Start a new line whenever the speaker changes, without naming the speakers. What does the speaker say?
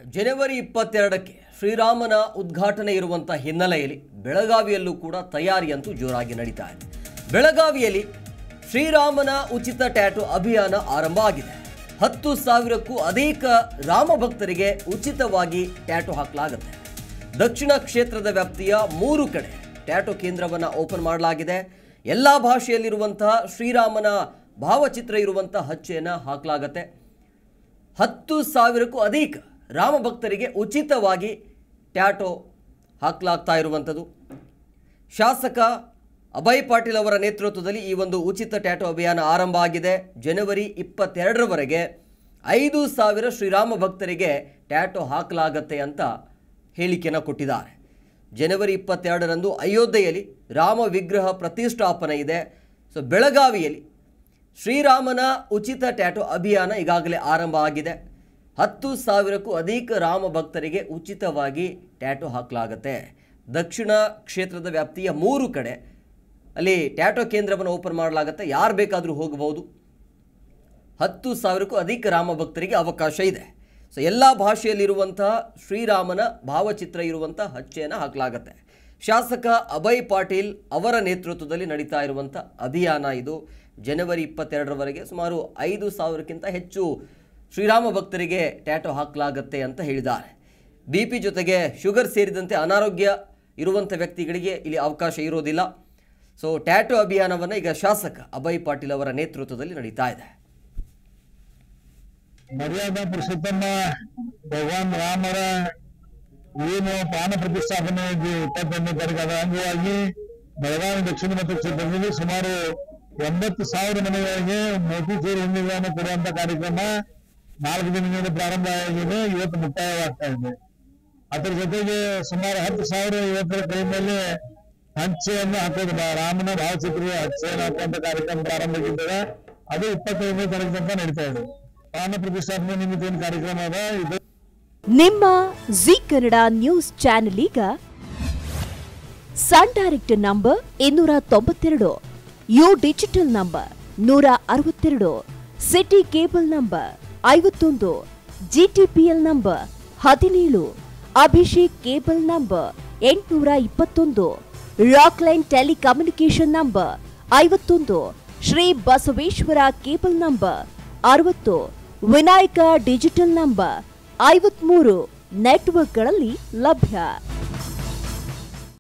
ಜನವರಿ 22ಕ್ಕೆ ಶ್ರೀರಾಮನ ಉದ್ಘಾಟನೆ ಇರುವಂತ ಹಿನ್ನೆಲೆಯಲ್ಲಿ ಬೆಳಗಾವಿಯಲ್ಲೂ ಕೂಡ ತಯಾರಿಯಂತೂ ಜೋರಾಗಿ ನಡೀತಾ ಇದೆ. ಬೆಳಗಾವಿಯಲ್ಲಿ ಶ್ರೀರಾಮನ ಉಚಿತ ಟ್ಯಾಟೂ ಅಭಿಯಾನ ಆರಂಭ ಆಗಿದೆ. 10,000ಕ್ಕೂ ಅಧಿಕ ರಾಮ ಭಕ್ತರಿಗೆ ಉಚಿತವಾಗಿ ಟ್ಯಾಟೂ ಹಾಕಲಾಗುತ್ತೆ. ದಕ್ಷಿಣ ಕ್ಷೇತ್ರದ ವ್ಯಾಪ್ತಿಯ 3 ಕಡೆ ಟ್ಯಾಟೂ ಕೇಂದ್ರವನ್ನು ಓಪನ್ ಮಾಡಲಾಗಿದೆ. ಎಲ್ಲ ಭಾಷೆಯಲ್ಲಿರುವಂತಹ ಶ್ರೀರಾಮನ ಭಾವಚಿತ್ರ ಇರುವಂತಹ ಹಚ್ಚೆಯನ್ನು ಹಾಕಲಾಗುತ್ತೆ. 10,000ಕ್ಕೂ ಅಧಿಕ ರಾಮ ಭಕ್ತರಿಗೆ ಉಚಿತವಾಗಿ ಟ್ಯಾಟೂ ಹಾಕಲಾಗ್ತಾ ಇರುವಂಥದ್ದು. ಶಾಸಕ ಅಭಯ್ ಪಾಟೀಲ್ ಅವರ ನೇತೃತ್ವದಲ್ಲಿ ಈ ಒಂದು ಉಚಿತ ಟ್ಯಾಟೂ ಅಭಿಯಾನ ಆರಂಭ ಆಗಿದೆ. ಜನವರಿ 22ರವರೆಗೆ 5,000 ಶ್ರೀರಾಮ ಭಕ್ತರಿಗೆ ಟ್ಯಾಟೂ ಹಾಕಲಾಗತ್ತೆ ಅಂತ ಹೇಳಿಕೆಯನ್ನು ಕೊಟ್ಟಿದ್ದಾರೆ. ಜನವರಿ 22ರಂದು ಅಯೋಧ್ಯೆಯಲ್ಲಿ ರಾಮ ವಿಗ್ರಹ ಪ್ರತಿಷ್ಠಾಪನೆ ಇದೆ. ಸೊ ಬೆಳಗಾವಿಯಲ್ಲಿ ಶ್ರೀರಾಮನ ಉಚಿತ ಟ್ಯಾಟೂ ಅಭಿಯಾನ ಈಗಾಗಲೇ ಆರಂಭ ಆಗಿದೆ. 10,000ಕ್ಕೂ ಅಧಿಕ ರಾಮ ಭಕ್ತರಿಗೆ ಉಚಿತವಾಗಿ ಟ್ಯಾಟೂ ಹಾಕಲಾಗುತ್ತೆ. ದಕ್ಷಿಣ ಕ್ಷೇತ್ರದ ವ್ಯಾಪ್ತಿಯ 3 ಕಡೆ ಅಲ್ಲಿ ಟ್ಯಾಟೂ ಕೇಂದ್ರವನ್ನು ಓಪನ್ ಮಾಡಲಾಗುತ್ತೆ. ಯಾರು ಬೇಕಾದರೂ ಹೋಗಬಹುದು. 10,000ಕ್ಕೂ ಅಧಿಕ ರಾಮ ಭಕ್ತರಿಗೆ ಅವಕಾಶ ಇದೆ. ಸೊ ಎಲ್ಲ ಭಾಷೆಯಲ್ಲಿರುವಂತಹ ಶ್ರೀರಾಮನ ಭಾವಚಿತ್ರ ಇರುವಂಥ ಹಚ್ಚೆಯನ್ನು ಹಾಕಲಾಗುತ್ತೆ. ಶಾಸಕ ಅಭಯ್ ಪಾಟೀಲ್ ಅವರ ನೇತೃತ್ವದಲ್ಲಿ ನಡೀತಾ ಇರುವಂಥ ಅಭಿಯಾನ ಇದು. ಜನವರಿ 22ರವರೆಗೆ ಸುಮಾರು 5,000ಕ್ಕಿಂತ ಹೆಚ್ಚು ಶ್ರೀರಾಮ ಭಕ್ತರಿಗೆ ಟ್ಯಾಟೂ ಹಾಕಲಾಗುತ್ತೆ ಅಂತ ಹೇಳಿದ್ದಾರೆ. BP ಜೊತೆಗೆ ಶುಗರ್ ಸೇರಿದಂತೆ ಅನಾರೋಗ್ಯ ಇರುವಂಥ ವ್ಯಕ್ತಿಗಳಿಗೆ ಇಲ್ಲಿ ಅವಕಾಶ ಇರೋದಿಲ್ಲ. ಸೊ ಟ್ಯಾಟೂ ಅಭಿಯಾನವನ್ನು ಈಗ ಶಾಸಕ ಅಭಯ್ ಪಾಟೀಲ್ ಅವರ ನೇತೃತ್ವದಲ್ಲಿ ನಡೀತಾ ಇದೆ.
ಮರ್ಯಾದಾ ಪುರುಷೋತ್ತಮ ಭಗವಾನ್ ರಾಮರ ಏನು ಪ್ರಾಣ ಪ್ರತಿಷ್ಠಾಪನೆ 21ನೇ ತಾರೀಕು ಅದರ ಅಂಗವಾಗಿ ಬೆಳಗಾವಿ ದಕ್ಷಿಣ ಮತ ಕ್ಷೇತ್ರದಲ್ಲಿ ಸುಮಾರು 80,000 ಮನೆಗಳಿಗೆ ಮೋತಿಚೂರು ಹುಣ್ಣಿಮೆಯನ್ನು ಕೊಡುವಂತ ಕಾರ್ಯಕ್ರಮ 4 ದಿನದಿಂದ ಪ್ರಾರಂಭ ಆಗಿದೆ. ಇವತ್ತು ಮುಕ್ತಾಯವಾಗ್ತಾ ಇದೆ. ಅದರ ಜೊತೆಗೆ ಸುಮಾರು 10,000 ಇವತ್ತರ ಕೈ ಮೇಲೆ ಹಚ್ಚೆಯನ್ನು ಹಾಕೋದು, ರಾಮನ ಭಾವಚಿತ್ರ ಹಚ್ಚೆಯನ್ನು ಹಾಕುವಂತ ಕಾರ್ಯಕ್ರಮ ಪ್ರಾರಂಭ ಆಗಿದ್ದಾಗ ಅದು 25ನೇ ತಾರೀಕು ತನಕ ನಡೀತಾ ಇದೆ. ಪ್ರಾಣ ಪ್ರತಿಷ್ಠಾಪನೆ ನಿಮಿತ್ತ ಏನು ಕಾರ್ಯಕ್ರಮ ಅದ ಇದು.
ನಿಮ್ಮ ಜಿ ಕನ್ನಡ ನ್ಯೂಸ್ ಚಾನೆಲ್ ಈಗ Sun Direct number 292, U digital number 162, city cable number 51, GTPL number 17, Abhishek cable number 821, Rockline telecommunication number 51, Shri Basaveshwara cable number 60, Vinayaka digital number 53 ನೆಟ್ವರ್ಕ್ಗಳಲ್ಲಿ ಲಭ್ಯ.